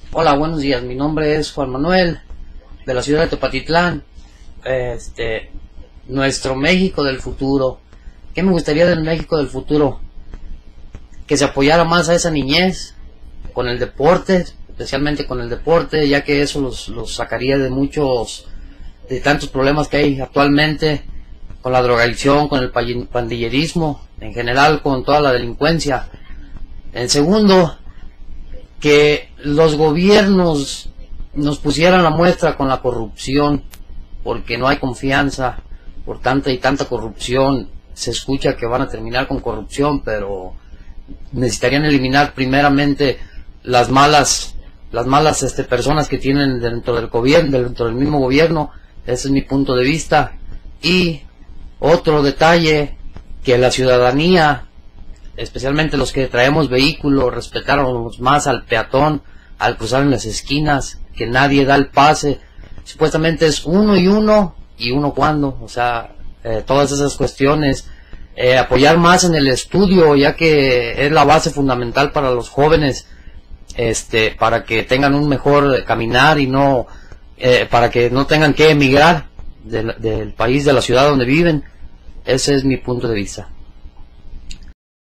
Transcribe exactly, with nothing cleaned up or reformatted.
Hola, buenos días. Mi nombre es Juan Manuel, de la ciudad de Tepatitlán. Este, nuestro México del futuro. ¿Qué me gustaría del México del futuro? Que se apoyara más a esa niñez con el deporte, especialmente con el deporte, ya que eso los, los sacaría de muchos, de tantos problemas que hay actualmente con la drogadicción, con el pandillerismo, en general con toda la delincuencia. En segundo, que los gobiernos nos pusieran la muestra con la corrupción, porque no hay confianza por tanta y tanta corrupción. Se escucha que van a terminar con corrupción, pero necesitarían eliminar primeramente las malas las malas este, personas que tienen dentro del gobierno, dentro del mismo gobierno. Ese es mi punto de vista. Y otro detalle, que la ciudadanía, especialmente los que traemos vehículos, respetáramos más al peatón al cruzar en las esquinas, que nadie da el pase. Supuestamente es uno y uno, y uno cuando, o sea, eh, todas esas cuestiones. Eh, apoyar más en el estudio, ya que es la base fundamental para los jóvenes, este, para que tengan un mejor caminar y no, eh, para que no tengan que emigrar del, del país, de la ciudad donde viven. Ese es mi punto de vista.